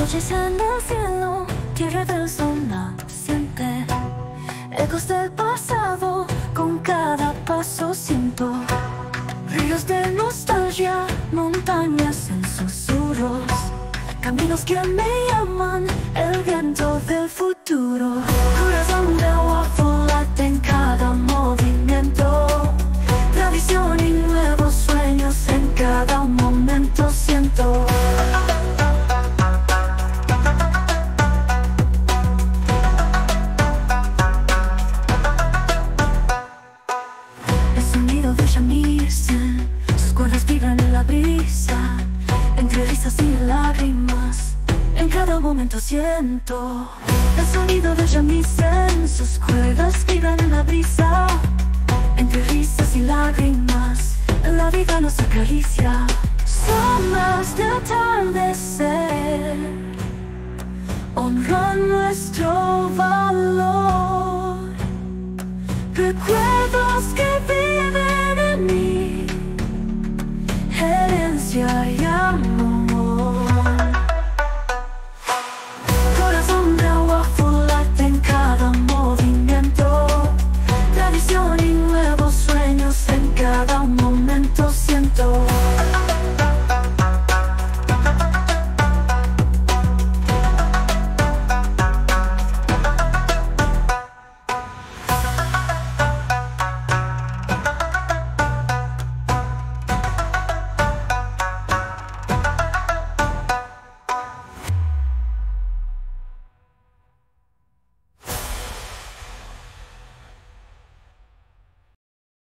Noches en el cielo, tierra del sol naciente, ecos del pasado, con cada paso siento ríos de nostalgia, montañas en susurros, caminos que me llaman, el viento del futuro. Corazón de agua volante en cada movimiento, tradición y nuevos sueños en cada momento siento. El sonido de shamisen, sus cuerdas vibran en la brisa, entre risas y lágrimas, en cada momento siento. El sonido de shamisen, sus cuerdas vibran en la brisa, entre risas y lágrimas,